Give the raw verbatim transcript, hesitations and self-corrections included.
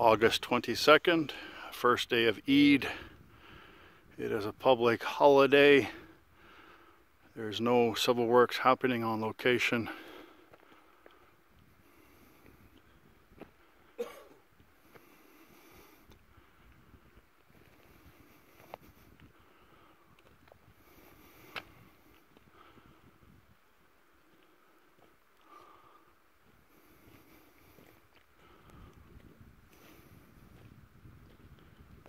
August twenty-second, first day of Eid. It is a public holiday. There's no civil works happening on location.